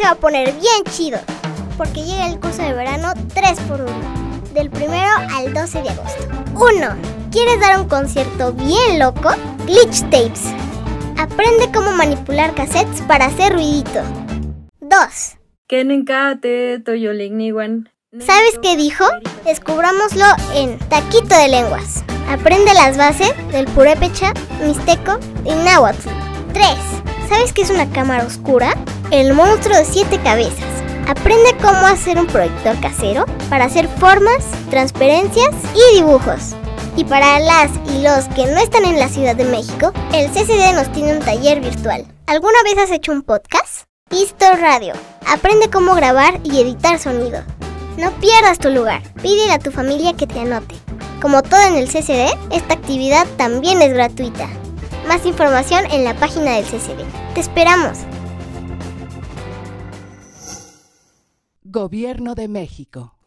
se va a poner bien chido, porque llega el curso de verano 3x1, del 1 al 12 de agosto. 1. ¿Quieres dar un concierto bien loco? Glitch Tapes. Aprende cómo manipular cassettes para hacer ruidito. 2. ¿Sabes qué dijo? Descubrámoslo en Taquito de Lenguas. Aprende las bases del purépecha, mixteco y náhuatl. 3. ¿Sabes qué es una cámara oscura? El monstruo de 7 cabezas. Aprende cómo hacer un proyector casero para hacer formas, transparencias y dibujos. Y para las y los que no están en la Ciudad de México, el CCD nos tiene un taller virtual. ¿Alguna vez has hecho un podcast? Histo Radio. Aprende cómo grabar y editar sonido. No pierdas tu lugar. Pídele a tu familia que te anote. Como todo en el CCD, esta actividad también es gratuita. Más información en la página del CCD. ¡Te esperamos! Gobierno de México.